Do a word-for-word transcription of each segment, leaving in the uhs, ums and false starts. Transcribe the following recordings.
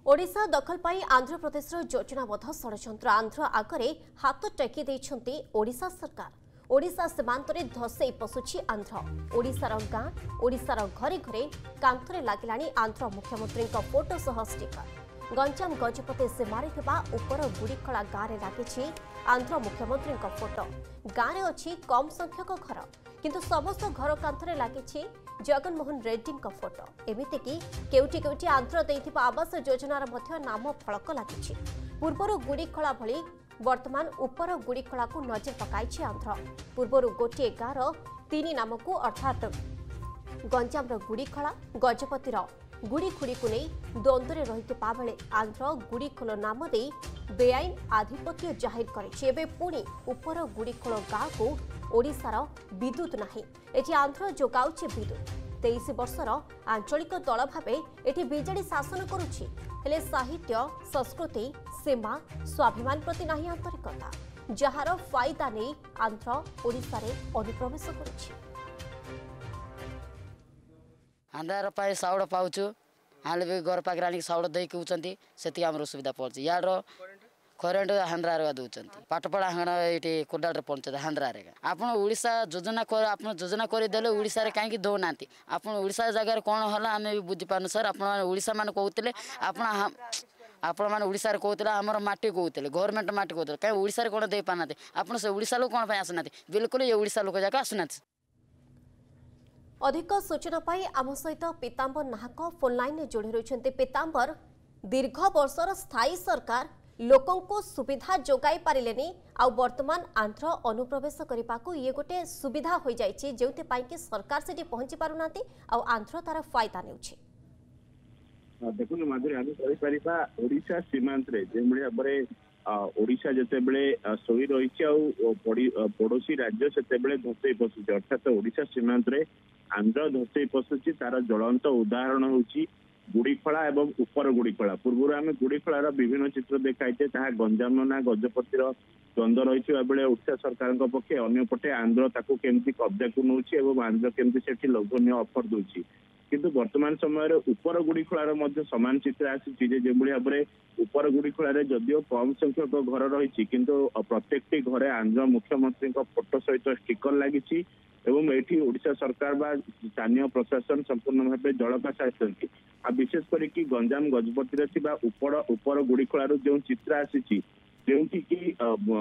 ओडिशा दखल पाई आंध्र प्रदेश योजनाबद्ध षड्यंत्र आंध्र आगरे हाथ टेकी देइछन्ति ओडिशा सरकार। ओडिशा सीमांतरे धसई पशुछि आंध्र। ओडिशार गाँ ओडिशार घरे घरे कांथरे लागिलाणी आंध्र मुख्यमंत्री फोटो सह स्टिकर। गंजाम गजपति सीमारे थिबा उपर गुड़ीखला गाँव में लगी आंध्र मुख्यमंत्री फोटो। गाँव में अच्छी कम संख्यक घर किंतु समस्त घर कांथरे लगी जगनमोहन रेड्डी फोटो। एमितिकी केउटी केउटी आंध्र देइथिबा आवास योजनार मध्य नाम फलक लगी। पूर्वर गुड़ीखला भली वर्तमान उपर गुड़ीखला को नजर पकाई आंध्र। पूर्वर गोटे गाँव तीन नाम को अर्थात गंजाम गुड़ीखला गजपतिर गुड़ीखुड़ी को नहीं द्वंद्व रही बेले आंध्र गुड़ीखोल नाम दे बेआईन आधिपत्य जाहिर करे। पुणी उपर गुड़ीखोल गाँव को ओडिशार विद्युत नाही। एटी आंध्र जोगाउछि विद्युत। तेईस वर्षर आंचलिक दल भावे एटी बीजेडी शासन करुछि। हेले साहित्य संस्कृति सीमा स्वाभिमान प्रति नाही आंतरिकता जार फायदा नहीं आंध्र ओडिशा रे अनुप्रवेश करुछि। आंध्र पाए साउड पाउछु आले भी घर पाखरे आनी साउड देई कुचंती सेति हमरो सुविधा पड़छि। यार करेंट हांद्रा रे दउचंती पाटपड़ा हांगणा एटी कोडाल रे पंचायत हांद्रा रे आपण ओडिशा योजना कर आपण योजना करि देले ओडिशा रे काहे कि दो नांती आपण ओडिशा जगह रे कोन होला हमें भी बुझि पानु सर। आपण ओडिशा मान कहउतले आपण आपण मान ओडिशा रे कहउतले हमर माटी कहउतले गवर्नमेंट माटी कहउतले काहे ओडिशा रे कोन देई पानाते आपण से ओडिशा लोक कोन पय आसनाते बिल्कुल ये ओडिशा लोक जाका आसनाते। अधिक सूचना पाई आम सहित पीतांबर नाहक फोन लाइन जोड़ी रही। पीतांबर दीर्घ वर्षर स्थायी सरकार लोकों को सुविधा जोगाई पारिलेनी आउ वर्तमान आंध्र अनुप्रवेश करने को ये गोटे सुविधा हो जाइए जो कि सरकार से पहुंची पारुना आउ आंध्र तार फायदा नेउछि। देखो माधुरी आम कहीपर ओडिशा सीमांत रे ओडिशा जिते बड़े शोई रही पड़ोसी राज्य से धसई पशुचे अर्थात ओडिशा सीमांत रे आंध्र धसई पशुची तार ज्वलंत उदाहरण होची गुड़ीखला एवं उपर गुड़ीखला। पूर्व आम गुड़ीखलार विभिन्न चित्र देखाइचे ताहा गंजाम ना गजपतिर द्वंद्व रही बेले ओडिशा सरकार पक्षे अन्यपटे आंध्र ताकू केमती कब्जा को नौछि एवं आंध्र केमती सेठी लोभनीय ऑफर दूची। किंतु वर्तमान समय उपर गुड़ीखलार मध्य समान चित्र आसी जो भाव में उपर गुड़ीखलार जदिओ कम संख्यक घर रही किंतु प्रत्येकटी घरे आंध्र मुख्यमंत्री फोटो सहित स्टिकर लगी एवं एठी ओडिशा सरकार बा स्थानीय प्रशासन संपूर्ण भाव जलका आसती। आ विशेष करके गंजाम गजपतिर थिबा उपर उपर गुड़ीखलार जो चित्र आसी जोटि कि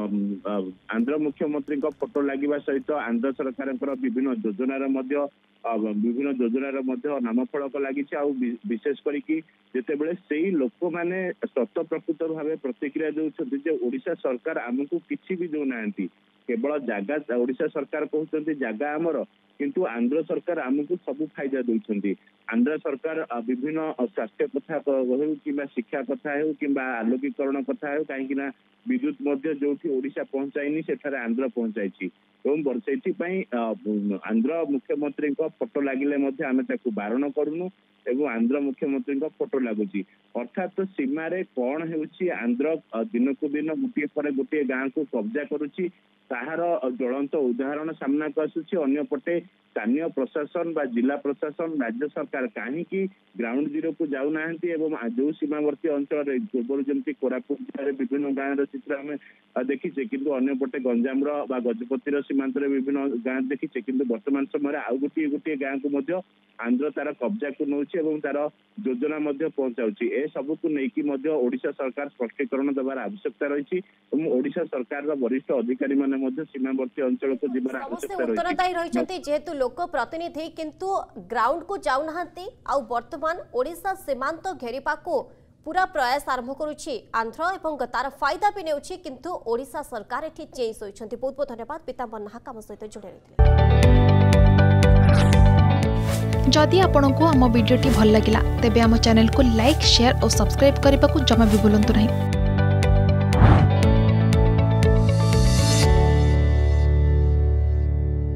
आंध्र मुख्यमंत्री फोटो लगे सहित आंध्र सरकार विभिन्न योजनार विभिन्न योजनार नामफलक लगी। विशेष करके जितेबले से लोक मैंने सत प्रकृत भाव प्रतिक्रिया दे ओडिशा सरकार आमको किसी भी दौना केवल जगह ओडिशा सरकार कहते जगह आमर किंतु आंध्र सरकार आमको सब फायदा दौरान। आंध्र सरकार विभिन्न स्वास्थ्य कथा हो कि शिक्षा कथा हो कि आलोकीकरण कथा हो कहीं विद्युत जो ओडिशा पहुंचाईनी सेठारे आंध्र पहुंचाई एवं से आंध्र मुख्यमंत्री फोटो लगिले आम बारण करूनु एवं आंध्र मुख्यमंत्री फोटो लगुच अर्थात सीमार कौन हो आंध्र दिन को दिन गोटे पर गोटे गाँव को कब्जा करुच्ची ताहार ज्वलंत उदाहरण सामना को आसुछि। अन्यपटे स्थानीय प्रशासन बा जिला प्रशासन राज्य सरकार कहीं ग्राउंड जीरो को जाऊना एवं जो सीमावर्ती अंचल पूर्व जमी कोरापुट जिले विभिन्न गाँव चित्र आम देखीचे किंतु अन्यपटे गंजाम गजपतिर सीमांत विभिन्न गाँव देखीचे किंतु वर्तमान समय आउ गोटे गोटे गाँव को आंध्र तार कब्जा को नौछि एवं तार योजना पहुंचाऊँच ए सबू को लेकिन ओडिशा सरकार स्पष्टीकरण देवार आवश्यकता रही। ओडिशा सरकार वरिष्ठ अधिकारी माने सीमावर्ती अंचल को जीवार आवश्यकता उत्तरदायी रही जेहेतु लोक प्रतिनिधि किंतु ग्राउंड को जाऊना आउ वर्तमान ओडिशा सीमांत घेरिबा को पूरा प्रयास आरंभ करुछि आंध्र एवं तार फायदा भी नेउछि किंतु ओडिशा सरकार एठी चेंज होइछन्ति। बहुत बहुत धन्यवाद पीतांबर नाहक आम सहित जोड़े रहिथिले। जदि आपंक आम भिडी भल लगा तेब आम चैनल को लाइक शेयर और सब्सक्राइब करने को जमा भी भूलु नहीं।